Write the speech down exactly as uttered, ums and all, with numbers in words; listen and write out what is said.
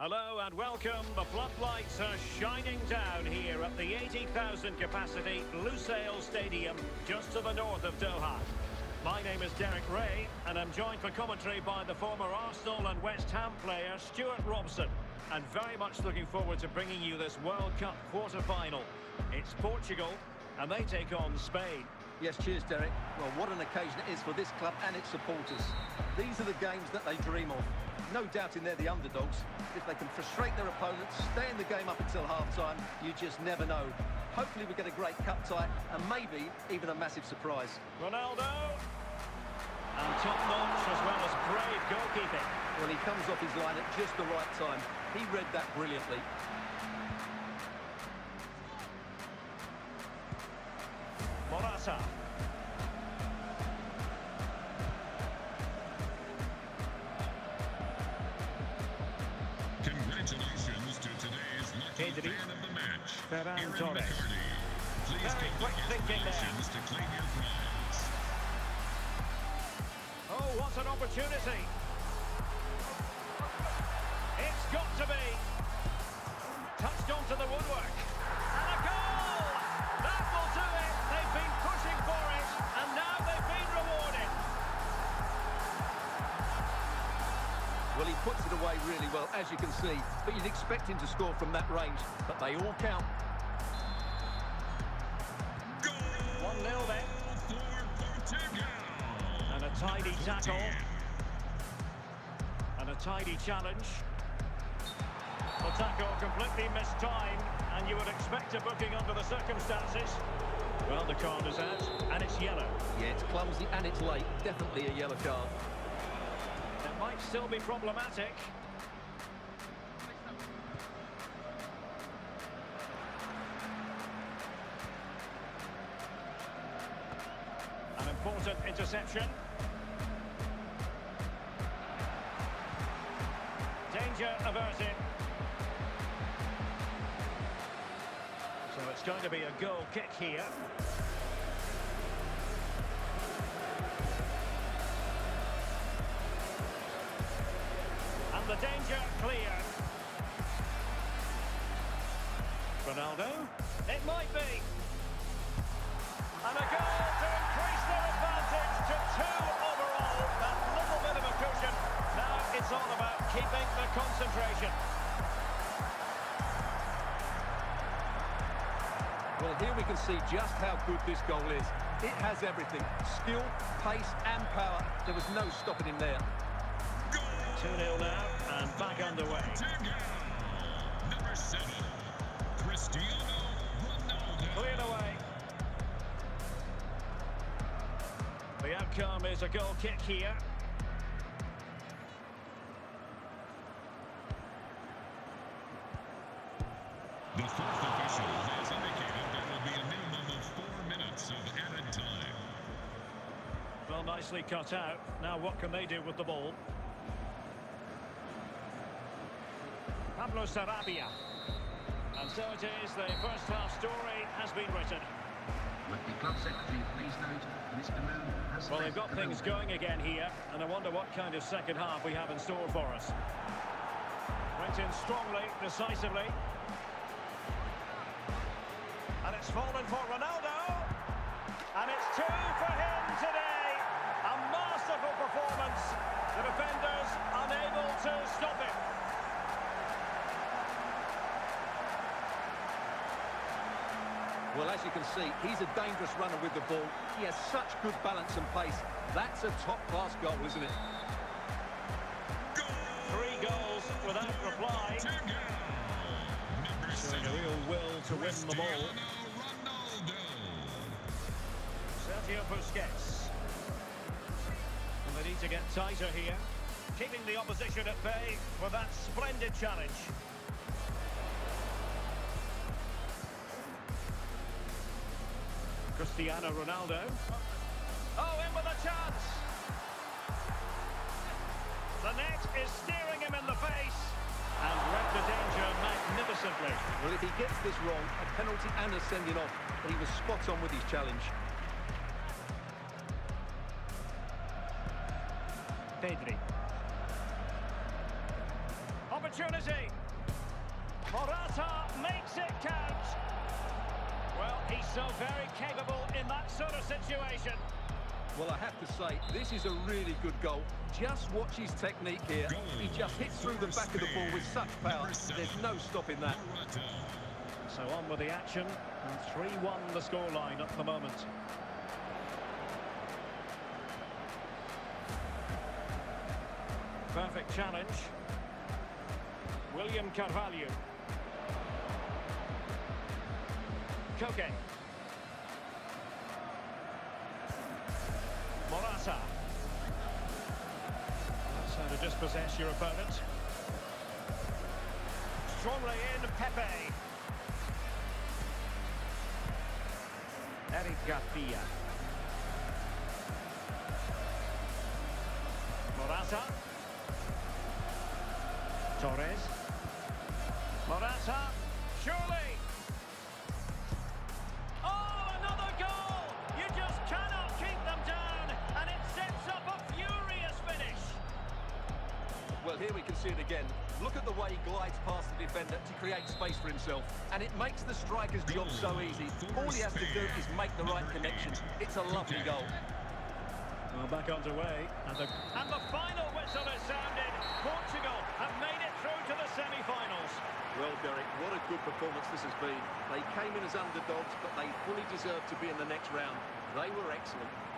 Hello and welcome. The floodlights are shining down here at the eighty thousand capacity Lusail Stadium, just to the north of Doha. My name is Derek Ray, and I'm joined for commentary by the former Arsenal and West Ham player Stuart Robson. And very much looking forward to bringing you this World Cup quarter-final. It's Portugal, and they take on Spain. Yes, cheers, Derek. Well, what an occasion it is for this club and its supporters. These are the games that they dream of. No doubting they're the underdogs. If they can frustrate their opponents, stay in the game up until half-time, you just never know. Hopefully we get a great cup tie and maybe even a massive surprise. Ronaldo. And top-notch as well as brave goalkeeping. Well, he comes off his line at just the right time. He read that brilliantly. Morata. Congratulations to today's lucky Pedri. fan of the match, Ferran Aaron Torres. McCarty. Please Very quick thinking there. congratulations to claim your prize. Oh, what an opportunity. It's got to be. Touched onto the woodwork. And a goal! That will do it. They've been pushing for it, and now they've been rewarded. Well, he puts it away really well, as you can see. But you'd expect him to score from that range. But they all count. one nil then. For Portugal. And a tidy tackle. And a tidy challenge. The tackle completely mistimed, and you would expect a booking under the circumstances. Well, the card is out, and it's yellow. Yeah, it's clumsy and it's late. Definitely a yellow card. It might still be problematic. An important interception. Danger averted. So it's going to be a goal kick here. And the danger clear. Ronaldo. It might be. And a goal to increase their advantage to two overall. That little bit of a cushion. Now it's all about keeping the concentration. Well, here we can see just how good this goal is. It has everything. Skill, pace and power. There was no stopping him there. two nil now, and back underway. Portugal. Number seven, Cristiano Ronaldo. Cleared away. The outcome is a goal kick here. The fourth official has indicated there will be a minimum of four minutes of added time. Well, nicely cut out. Now what can they do with the ball? Pablo Sarabia. And so it is, the first half story has been written. With the club secretary, please note, Mister Moon has Well, they've left got the things building. going again here, and I wonder what kind of second half we have in store for us. Went in strongly, decisively. And it's fallen for Ronaldo. And it's two for him today. A masterful performance. The defenders unable to stop him. Well, as you can see, he's a dangerous runner with the ball. He has such good balance and pace. That's a top-class goal, isn't it? Three goals without reply. Showing a real will to win the ball. Sergio Busquets. And they need to get tighter here. Keeping the opposition at bay for that splendid challenge. Cristiano Ronaldo. Oh, in with a chance. The net is steering him in the face. And read the danger magnificently. Well, if he gets this wrong, a penalty and a sending off. But he was spot on with his challenge. Pedri. Opportunity. Morata makes it count. Well, he's so very capable in that sort of situation. Well, I have to say, this is a really good goal. Just watch his technique here. Goal He just hits through the back of the ball with such power. There's no stopping that. Morata. So on with the action, and three one the scoreline at the moment. Perfect challenge. William Carvalho. Koke. Morata. That's how to dispossess your opponent. Strongly in, Pepe. Eric Garcia. Morata. Torres. Morata. Surely. Oh, another goal! You just cannot keep them down, and it sets up a furious finish. Well, here we can see it again. Look at the way he glides past the defender to create space for himself. And it makes the striker's job so easy. All he has to do is make the right connection. It's a lovely goal. Well, back underway, and the, and the final whistle is sounded. Portugal have made it through to the semi-finals. Well, Derek, what a good performance this has been. They came in as underdogs, but they fully deserve to be in the next round. They were excellent.